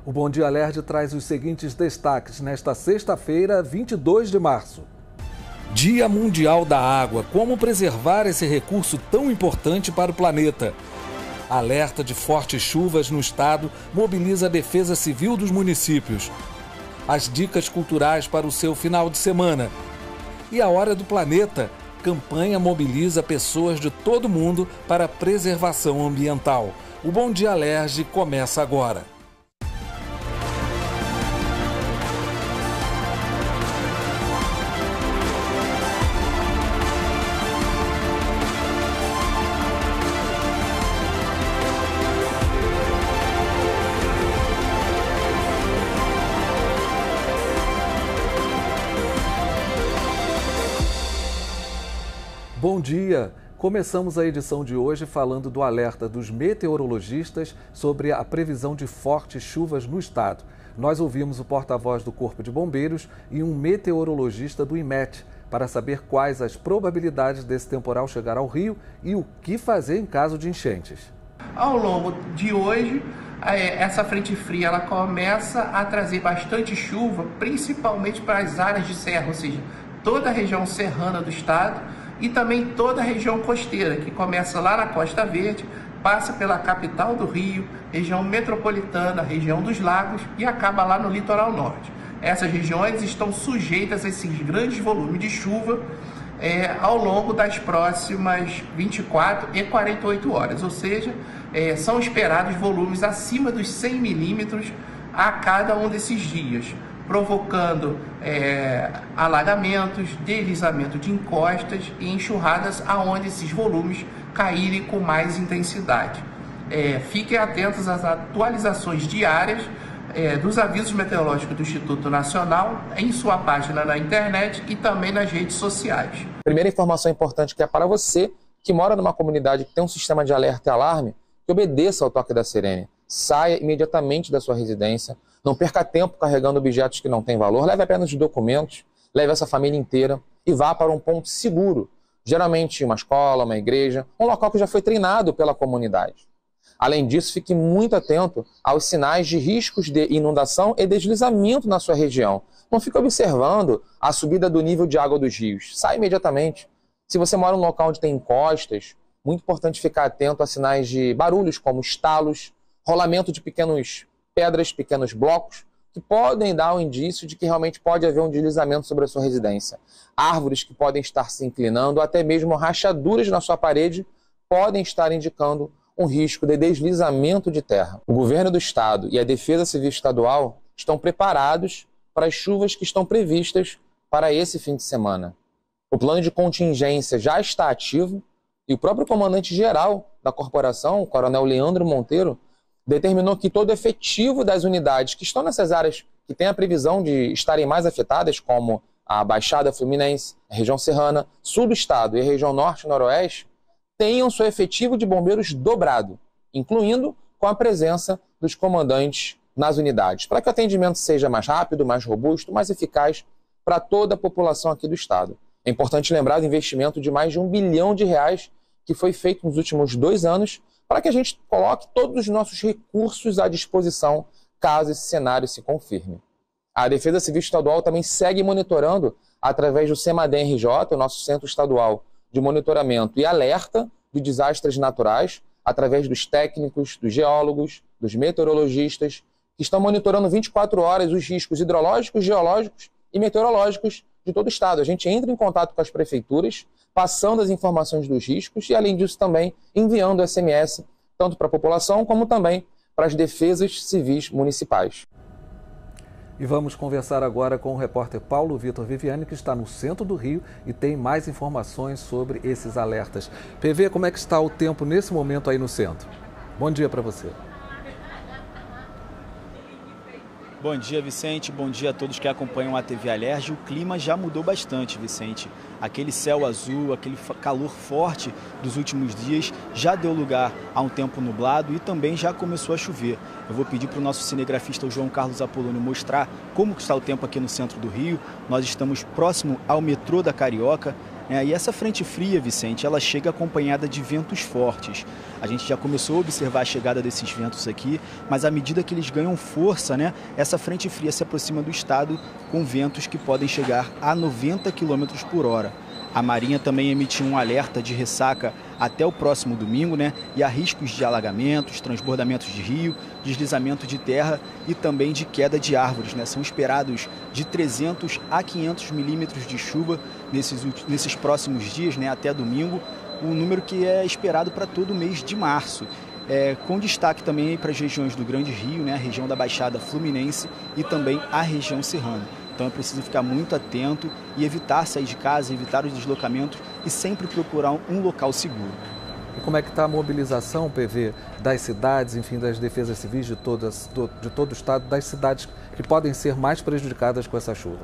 O Bom Dia Alerj traz os seguintes destaques nesta sexta-feira, 22 de março. Dia Mundial da Água. Como preservar esse recurso tão importante para o planeta? Alerta de fortes chuvas no estado mobiliza a Defesa Civil dos municípios. As dicas culturais para o seu final de semana. E a Hora do Planeta. Campanha mobiliza pessoas de todo mundo para a preservação ambiental. O Bom Dia Alerj começa agora. Bom dia! Começamos a edição de hoje falando do alerta dos meteorologistas sobre a previsão de fortes chuvas no estado. Nós ouvimos o porta-voz do Corpo de Bombeiros e um meteorologista do IMET para saber quais as probabilidades desse temporal chegar ao Rio e o que fazer em caso de enchentes. Ao longo de hoje, essa frente fria ela começa a trazer bastante chuva, principalmente para as áreas de serra, ou seja, toda a região serrana do estado, e também toda a região costeira, que começa lá na Costa Verde, passa pela capital do Rio, região metropolitana, região dos lagos e acaba lá no litoral norte. Essas regiões estão sujeitas a esses grandes volumes de chuva ao longo das próximas 24 e 48 horas, ou seja, são esperados volumes acima dos 100 milímetros a cada um desses dias, provocando alagamentos, deslizamento de encostas e enxurradas aonde esses volumes caírem com mais intensidade. Fiquem atentos às atualizações diárias dos avisos meteorológicos do Instituto Nacional em sua página na internet e também nas redes sociais. Primeira informação importante que é para você que mora numa comunidade que tem um sistema de alerta e alarme, que obedeça ao toque da sirene. Saia imediatamente da sua residência, não perca tempo carregando objetos que não têm valor, leve apenas os documentos, leve essa família inteira e vá para um ponto seguro, geralmente uma escola, uma igreja, um local que já foi treinado pela comunidade. Além disso, fique muito atento aos sinais de riscos de inundação e deslizamento na sua região. Não fique observando a subida do nível de água dos rios, saia imediatamente. Se você mora em um local onde tem encostas, muito importante ficar atento a sinais de barulhos como estalos, rolamento de pequenas pedras, pequenos blocos, que podem dar um indício de que realmente pode haver um deslizamento sobre a sua residência. Árvores que podem estar se inclinando, até mesmo rachaduras na sua parede, podem estar indicando um risco de deslizamento de terra. O governo do estado e a Defesa Civil Estadual estão preparados para as chuvas que estão previstas para esse fim de semana. O plano de contingência já está ativo e o próprio comandante-geral da corporação, o coronel Leandro Monteiro, determinou que todo efetivo das unidades que estão nessas áreas que têm a previsão de estarem mais afetadas, como a Baixada Fluminense, a região serrana, sul do estado e a região norte e noroeste, tenham seu efetivo de bombeiros dobrado, incluindo com a presença dos comandantes nas unidades, para que o atendimento seja mais rápido, mais robusto, mais eficaz para toda a população aqui do estado. É importante lembrar do investimento de mais de R$1 bilhão que foi feito nos últimos 2 anos para que a gente coloque todos os nossos recursos à disposição caso esse cenário se confirme. A Defesa Civil Estadual também segue monitorando, através do CEMADEM-RJ, o nosso Centro Estadual de Monitoramento e Alerta de Desastres Naturais, através dos técnicos, dos geólogos, dos meteorologistas, que estão monitorando 24 horas os riscos hidrológicos, geológicos e meteorológicos de todo o estado. A gente entra em contato com as prefeituras, passando as informações dos riscos e, além disso, também enviando SMS, tanto para a população como também para as defesas civis municipais. E vamos conversar agora com o repórter Paulo Vitor Viviani, que está no centro do Rio e tem mais informações sobre esses alertas. PV, como é que está o tempo nesse momento aí no centro? Bom dia para você. Bom dia, Vicente. Bom dia a todos que acompanham a TV Alerj. O clima já mudou bastante, Vicente. Aquele céu azul, aquele calor forte dos últimos dias já deu lugar a um tempo nublado e também já começou a chover. Eu vou pedir para o nosso cinegrafista, o João Carlos Apolônio, mostrar como está o tempo aqui no centro do Rio. Nós estamos próximo ao metrô da Carioca. E essa frente fria, Vicente, ela chega acompanhada de ventos fortes. A gente já começou a observar a chegada desses ventos aqui, mas à medida que eles ganham força, essa frente fria se aproxima do estado com ventos que podem chegar a 90 km por hora. A Marinha também emitiu um alerta de ressaca até o próximo domingo, e há riscos de alagamentos, transbordamentos de rio, deslizamento de terra e também de queda de árvores. São esperados de 300 a 500 milímetros de chuva nesses próximos dias, até domingo, um número que é esperado para todo o mês de março. Com destaque também para as regiões do Grande Rio, a região da Baixada Fluminense e também a região serrana. Então é preciso ficar muito atento e evitar sair de casa, evitar os deslocamentos e sempre procurar um local seguro. E como é que está a mobilização, PV, das cidades, enfim, das defesas civis de todo o estado, das cidades que podem ser mais prejudicadas com essa chuva?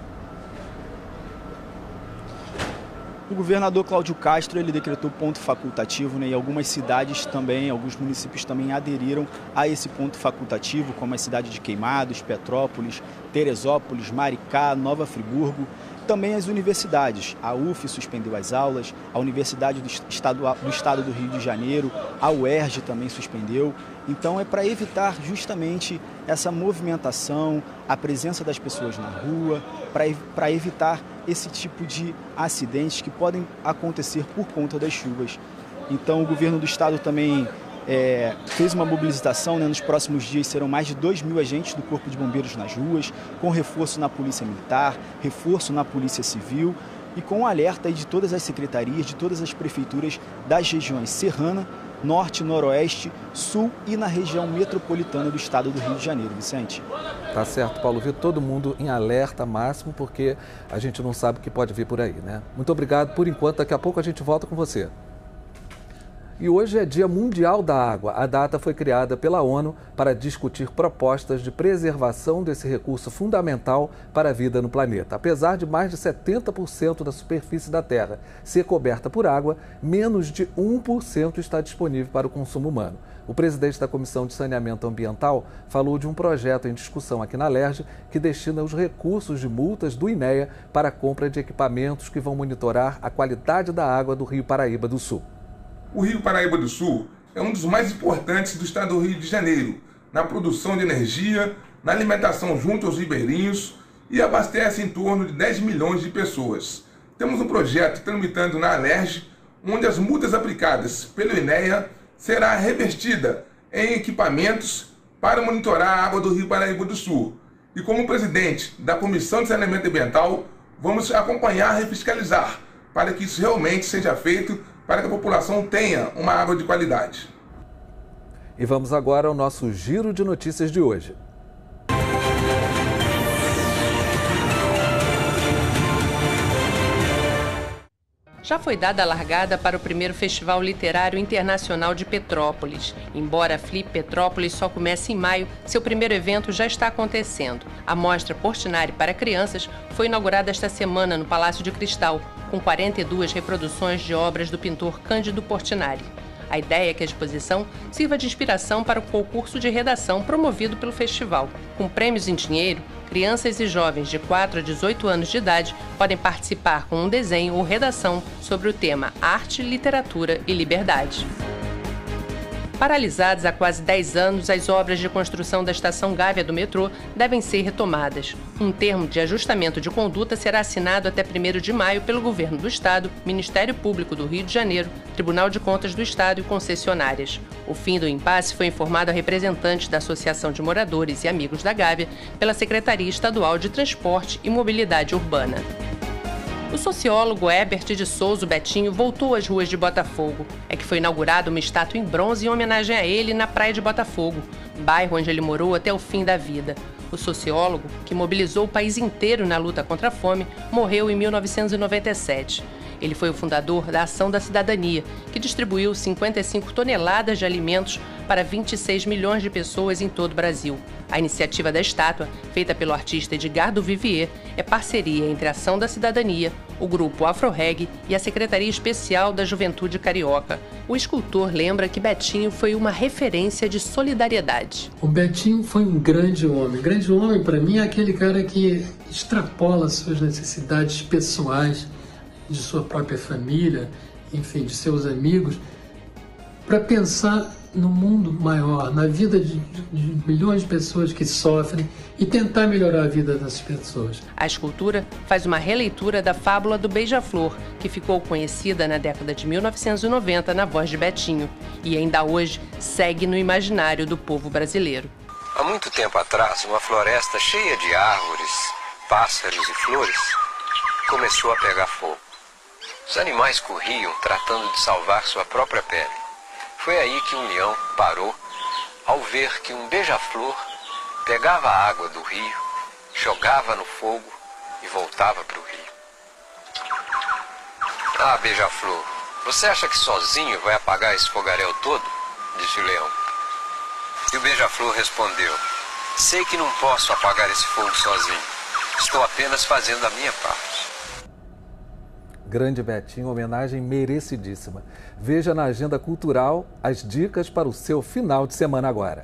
O governador Cláudio Castro ele decretou ponto facultativo, e algumas cidades também, alguns municípios também aderiram a esse ponto facultativo, como a cidade de Queimados, Petrópolis, Teresópolis, Maricá, Nova Friburgo. Também as universidades. A UF suspendeu as aulas, a Universidade do Estado do Rio de Janeiro, a UERJ também suspendeu. Então é para evitar justamente essa movimentação, a presença das pessoas na rua, para evitar esse tipo de acidentes que podem acontecer por conta das chuvas. Então o governo do estado também fez uma mobilização, nos próximos dias serão mais de 2.000 agentes do Corpo de Bombeiros nas ruas, com reforço na Polícia Militar, reforço na Polícia Civil e com alerta de todas as secretarias, de todas as prefeituras das regiões Serrana, Norte, Noroeste, Sul e na região metropolitana do estado do Rio de Janeiro. Vicente. Tá certo, Paulo Vitor, todo mundo em alerta máximo, porque a gente não sabe o que pode vir por aí, Muito obrigado por enquanto, daqui a pouco a gente volta com você. E hoje é Dia Mundial da Água. A data foi criada pela ONU para discutir propostas de preservação desse recurso fundamental para a vida no planeta. Apesar de mais de 70% da superfície da Terra ser coberta por água, menos de 1% está disponível para o consumo humano. O presidente da Comissão de Saneamento Ambiental falou de um projeto em discussão aqui na LERJ que destina os recursos de multas do INEA para a compra de equipamentos que vão monitorar a qualidade da água do Rio Paraíba do Sul. O Rio Paraíba do Sul é um dos mais importantes do estado do Rio de Janeiro, na produção de energia, na alimentação junto aos ribeirinhos e abastece em torno de 10 milhões de pessoas. Temos um projeto tramitando na LERJ, onde as multas aplicadas pelo INEA será revestida em equipamentos para monitorar a água do Rio Paraíba do Sul. E como presidente da Comissão de Saneamento Ambiental, vamos acompanhar e fiscalizar para que isso realmente seja feito, para que a população tenha uma água de qualidade. E vamos agora ao nosso giro de notícias de hoje. Já foi dada a largada para o primeiro Festival Literário Internacional de Petrópolis. Embora a Flip Petrópolis só comece em maio, seu primeiro evento já está acontecendo. A mostra Portinari para crianças foi inaugurada esta semana no Palácio de Cristal, com 42 reproduções de obras do pintor Cândido Portinari. A ideia é que a exposição sirva de inspiração para o concurso de redação promovido pelo festival. Com prêmios em dinheiro, crianças e jovens de 4 a 18 anos de idade podem participar com um desenho ou redação sobre o tema Arte, Literatura e Liberdade. Paralisadas há quase 10 anos, as obras de construção da Estação Gávea do metrô devem ser retomadas. Um termo de ajustamento de conduta será assinado até 1º de maio pelo Governo do Estado, Ministério Público do Rio de Janeiro, Tribunal de Contas do Estado e concessionárias. O fim do impasse foi informado a representantes da Associação de Moradores e Amigos da Gávea pela Secretaria Estadual de Transporte e Mobilidade Urbana. O sociólogo Herbert de Souza Betinho voltou às ruas de Botafogo. É que foi inaugurada uma estátua em bronze em homenagem a ele na Praia de Botafogo, bairro onde ele morou até o fim da vida. O sociólogo, que mobilizou o país inteiro na luta contra a fome, morreu em 1997. Ele foi o fundador da Ação da Cidadania, que distribuiu 55 toneladas de alimentos para 26 milhões de pessoas em todo o Brasil. A iniciativa da estátua, feita pelo artista Edgardo Vivier, é parceria entre a Ação da Cidadania, o Grupo Afro-Reg e a Secretaria Especial da Juventude Carioca. O escultor lembra que Betinho foi uma referência de solidariedade. O Betinho foi um grande homem. Grande homem, para mim, é aquele cara que extrapola suas necessidades pessoais de sua própria família, enfim, de seus amigos, para pensar no mundo maior, na vida de milhões de pessoas que sofrem e tentar melhorar a vida dessas pessoas. A escultura faz uma releitura da fábula do Beija-Flor, que ficou conhecida na década de 1990 na voz de Betinho e ainda hoje segue no imaginário do povo brasileiro. Há muito tempo atrás, uma floresta cheia de árvores, pássaros e flores começou a pegar fogo. Os animais corriam tratando de salvar sua própria pele. Foi aí que um leão parou ao ver que um beija-flor pegava a água do rio, jogava no fogo e voltava para o rio. Ah, beija-flor, você acha que sozinho vai apagar esse fogaréu todo? Disse o leão. E o beija-flor respondeu: sei que não posso apagar esse fogo sozinho. Estou apenas fazendo a minha parte. Grande Betinho, homenagem merecidíssima. Veja na agenda cultural as dicas para o seu final de semana agora.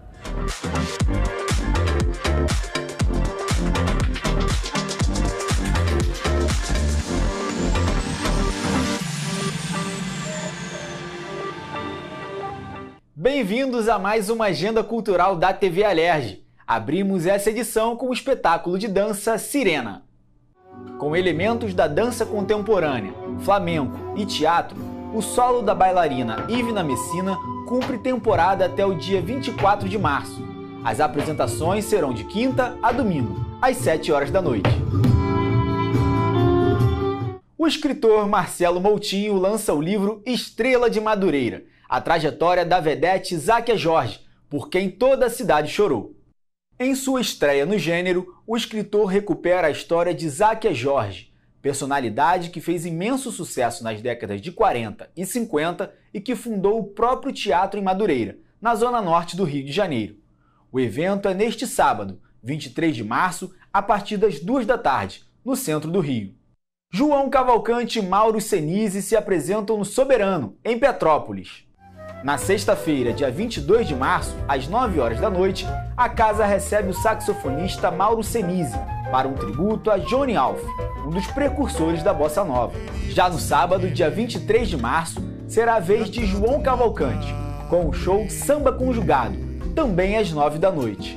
Bem-vindos a mais uma agenda cultural da TV Alerj. Abrimos essa edição com o espetáculo de dança Sirena. Com elementos da dança contemporânea, flamenco e teatro, o solo da bailarina Ivna Messina cumpre temporada até o dia 24 de março. As apresentações serão de quinta a domingo, às 7 horas da noite. O escritor Marcelo Moutinho lança o livro Estrela de Madureira, a trajetória da vedete Záquia Jorge, por quem toda a cidade chorou. Em sua estreia no gênero, o escritor recupera a história de Záquia Jorge, personalidade que fez imenso sucesso nas décadas de 40 e 50 e que fundou o próprio teatro em Madureira, na zona norte do Rio de Janeiro. O evento é neste sábado, 23 de março, a partir das 2 da tarde, no centro do Rio. João Cavalcante e Mauro Senise se apresentam no Soberano, em Petrópolis. Na sexta-feira, dia 22 de março, às 9 horas da noite, a casa recebe o saxofonista Mauro Senise para um tributo a Johnny Alf, um dos precursores da bossa nova. Já no sábado, dia 23 de março, será a vez de João Cavalcante, com o show Samba Conjugado, também às 9 da noite.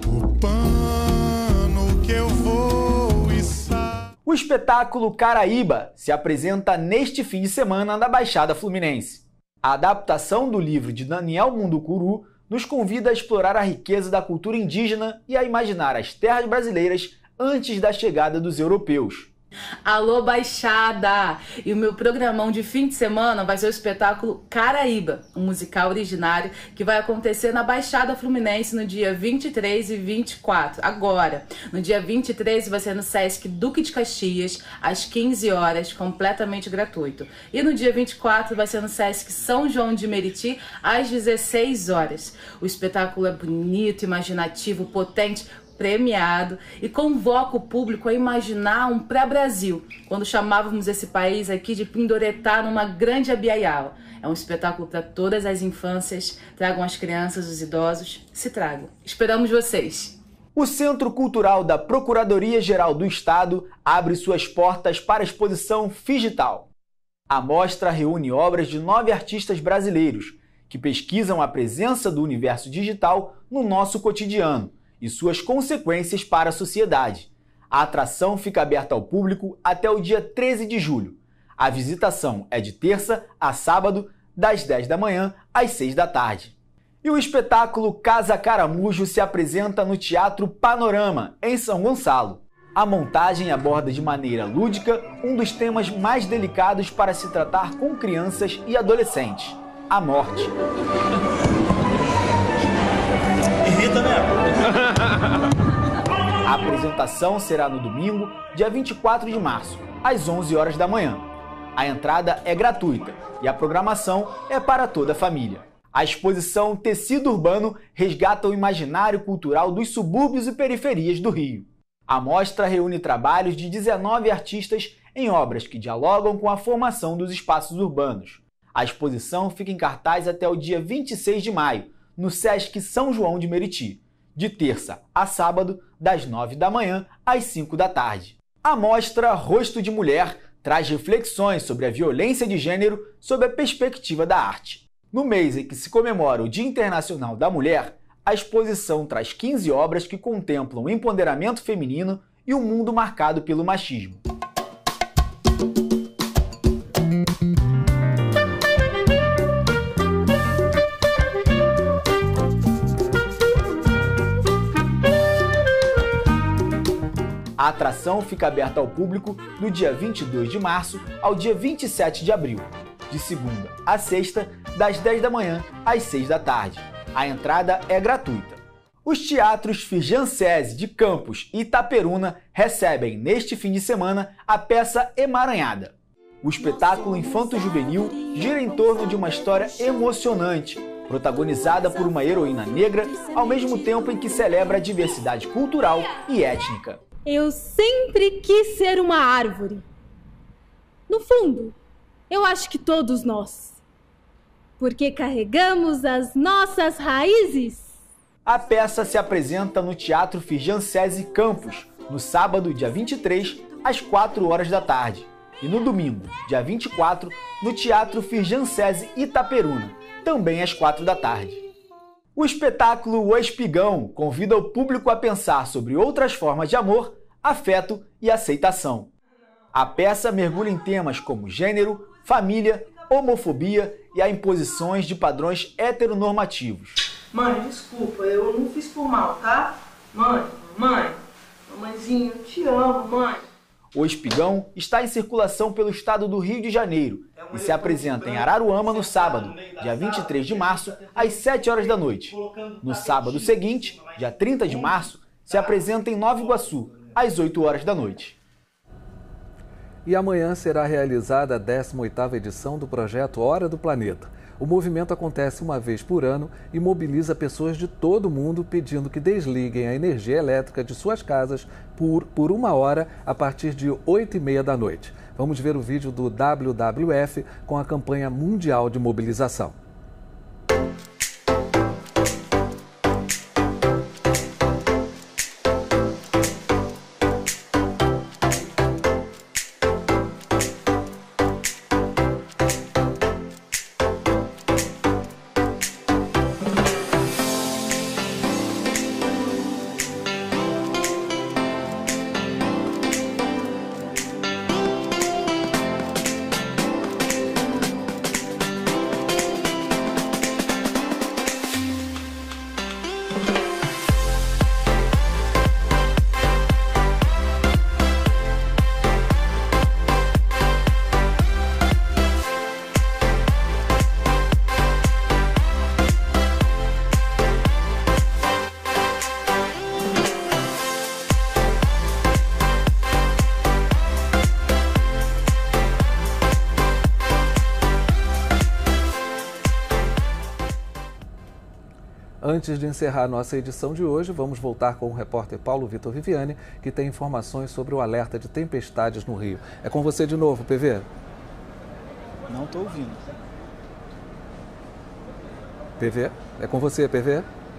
O espetáculo Caraíba se apresenta neste fim de semana na Baixada Fluminense. A adaptação do livro de Daniel Munducuru nos convida a explorar a riqueza da cultura indígena e a imaginar as terras brasileiras antes da chegada dos europeus. Alô, Baixada! E o meu programão de fim de semana vai ser o espetáculo Caraíba, um musical originário que vai acontecer na Baixada Fluminense no dia 23 e 24, agora. No dia 23 vai ser no Sesc Duque de Caxias, às 15 horas, completamente gratuito. E no dia 24 vai ser no Sesc São João de Meriti, às 16 horas. O espetáculo é bonito, imaginativo, potente, premiado e convoca o público a imaginar um pré-Brasil, quando chamávamos esse país aqui de Pindoretá numa grande abiaiala. É um espetáculo para todas as infâncias, tragam as crianças, os idosos, se tragam. Esperamos vocês! O Centro Cultural da Procuradoria-Geral do Estado abre suas portas para a exposição Figital. A mostra reúne obras de 9 artistas brasileiros que pesquisam a presença do universo digital no nosso cotidiano e suas consequências para a sociedade. A atração fica aberta ao público até o dia 13 de julho. A visitação é de terça a sábado, das 10 da manhã às 6 da tarde. E o espetáculo Casa Caramujo se apresenta no Teatro Panorama, em São Gonçalo. A montagem aborda de maneira lúdica um dos temas mais delicados para se tratar com crianças e adolescentes: a morte. Irrita, né? A apresentação será no domingo, dia 24 de março, às 11 horas da manhã. A entrada é gratuita e a programação é para toda a família. A exposição Tecido Urbano resgata o imaginário cultural dos subúrbios e periferias do Rio. A mostra reúne trabalhos de 19 artistas em obras que dialogam com a formação dos espaços urbanos. A exposição fica em cartaz até o dia 26 de maio, no Sesc São João de Meriti, de terça a sábado, das 9 da manhã às 5 da tarde. A mostra Rosto de Mulher traz reflexões sobre a violência de gênero sob a perspectiva da arte. No mês em que se comemora o Dia Internacional da Mulher, a exposição traz 15 obras que contemplam o empoderamento feminino e um mundo marcado pelo machismo. A atração fica aberta ao público do dia 22 de março ao dia 27 de abril, de segunda a sexta, das 10 da manhã às 6 da tarde. A entrada é gratuita. Os teatros Firjan Cese de Campos e Itaperuna recebem, neste fim de semana, a peça Emaranhada. O espetáculo infanto-juvenil gira em torno de uma história emocionante, protagonizada por uma heroína negra, ao mesmo tempo em que celebra a diversidade cultural e étnica. Eu sempre quis ser uma árvore. No fundo, eu acho que todos nós. Porque carregamos as nossas raízes. A peça se apresenta no Teatro Firjan Cese Campos, no sábado, dia 23, às 4 horas da tarde. E no domingo, dia 24, no Teatro Firjan Cese Itaperuna, também às 4 da tarde. O espetáculo O Espigão convida o público a pensar sobre outras formas de amor, afeto e aceitação. A peça mergulha em temas como gênero, família, homofobia e a imposições de padrões heteronormativos. Mãe, desculpa, eu não fiz por mal, tá? Mamãezinha, eu te amo, mãe. O Espigão está em circulação pelo estado do Rio de Janeiro e se apresenta em Araruama no sábado, dia 23 de março, às 7 horas da noite. No sábado seguinte, dia 30 de março, se apresenta em Nova Iguaçu, às 8 horas da noite. E amanhã será realizada a 18ª edição do projeto Hora do Planeta. O movimento acontece uma vez por ano e mobiliza pessoas de todo o mundo pedindo que desliguem a energia elétrica de suas casas por 1 hora a partir de 8h30 da noite. Vamos ver o vídeo do WWF com a campanha mundial de mobilização. Antes de encerrar nossa edição de hoje, vamos voltar com o repórter Paulo Vitor Viviani, que tem informações sobre o alerta de tempestades no Rio. É com você de novo, PV. Não estou ouvindo. PV? É com você, PV?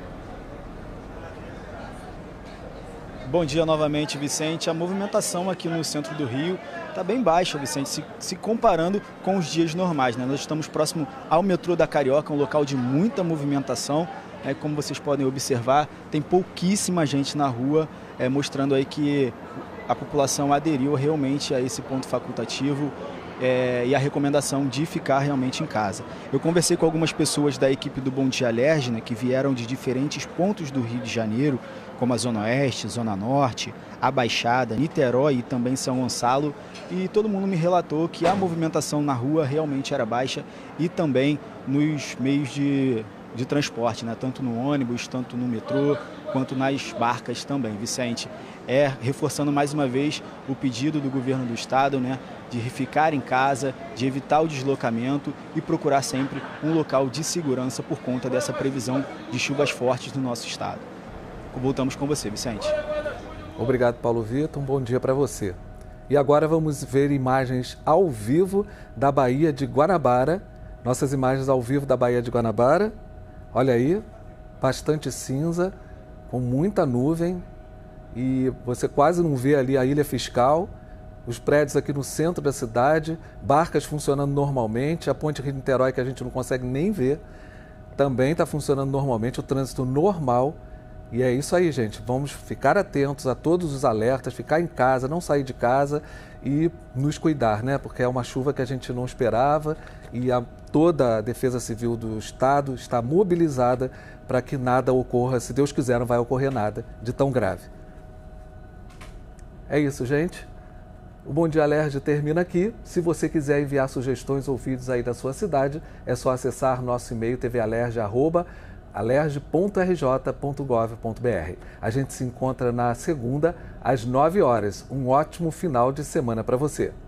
Bom dia novamente, Vicente. A movimentação aqui no centro do Rio está bem baixa, Vicente, se comparando com os dias normais, né? Nós estamos próximo ao metrô da Carioca, um local de muita movimentação. Como vocês podem observar, tem pouquíssima gente na rua, mostrando aí que a população aderiu realmente a esse ponto facultativo e a recomendação de ficar realmente em casa. Eu conversei com algumas pessoas da equipe do Bom Dia Alerj, né, que vieram de diferentes pontos do Rio de Janeiro, como a Zona Oeste, Zona Norte, a Baixada, Niterói e também São Gonçalo, e todo mundo me relatou que a movimentação na rua realmente era baixa e também nos meios de transporte, né? Tanto no ônibus, tanto no metrô, quanto nas barcas também, Vicente. Reforçando mais uma vez o pedido do governo do estado, né, de ficar em casa, de evitar o deslocamento e procurar sempre um local de segurança por conta dessa previsão de chuvas fortes no nosso estado. Voltamos com você, Vicente. Obrigado, Paulo Vitor. Um bom dia para você. E agora vamos ver imagens ao vivo da Baía de Guanabara. Nossas imagens ao vivo da Baía de Guanabara. Olha aí, bastante cinza, com muita nuvem e você quase não vê ali a Ilha Fiscal, os prédios aqui no centro da cidade, barcas funcionando normalmente, a ponte Rio-Niterói que a gente não consegue nem ver, também está funcionando normalmente, o trânsito normal. E é isso aí, gente. Vamos ficar atentos a todos os alertas, ficar em casa, não sair de casa e nos cuidar, né? Porque é uma chuva que a gente não esperava e toda a Defesa Civil do Estado está mobilizada para que nada ocorra. Se Deus quiser, não vai ocorrer nada de tão grave. É isso, gente. O Bom Dia Alerj termina aqui. Se você quiser enviar sugestões ou vídeos aí da sua cidade, é só acessar nosso e-mail tvalerj@alerj.rj.gov.br. A gente se encontra na segunda, às 9 horas. Um ótimo final de semana para você.